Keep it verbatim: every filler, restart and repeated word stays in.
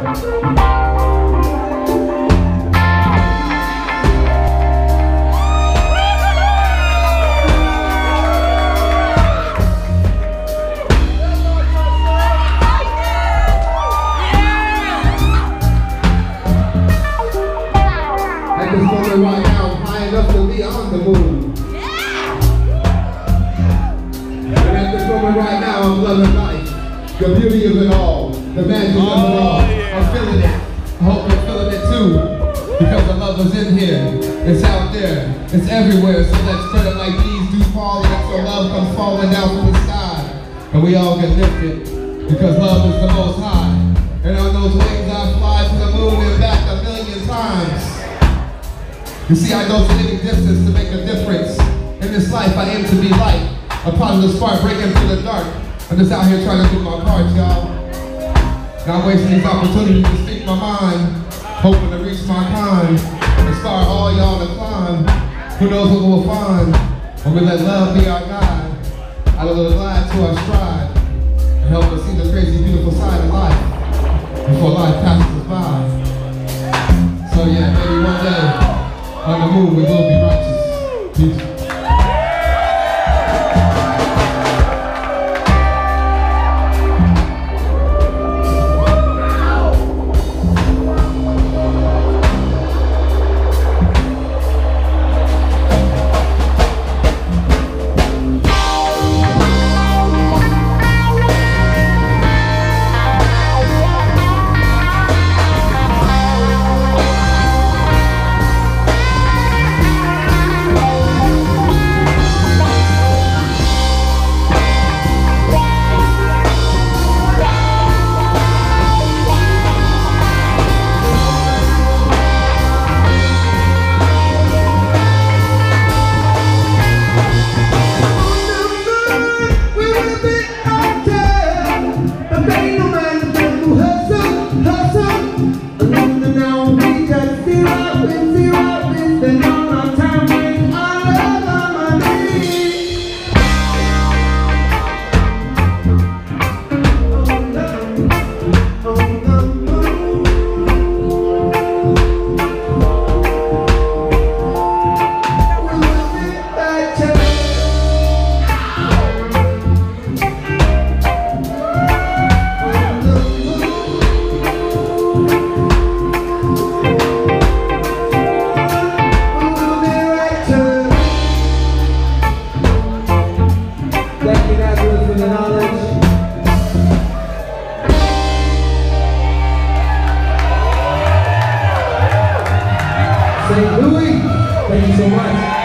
Right now, high enough to be on the moon. Yeah. And at this moment right now, I'm loving life. The beauty of it all. The magic oh, of it all. Yeah. I'm feeling it. I hope you're feeling it too. Because the love is in here. It's out there. It's everywhere. So let's spread it like these do fall. And so love comes falling down from the sky. And we all get lifted. Because love is the most high. And on those wings I fly to the moon and back a million times. You see, I go to any distance to make a difference. In this life, I aim to be light. A positive spark breaking through the dark. I'm just out here trying to do my part, y'all. Not wasting these opportunities to speak my mind. Hoping to reach my kind. Inspire all y'all to climb. Who knows what we'll find when we let love be our guide. Out of the glide to our stride. And help us see the crazy, beautiful side of life. Before life passes us by. So yeah, maybe one day, on the moon, we will be righteous. Peace. Saint Louis, thank you so much.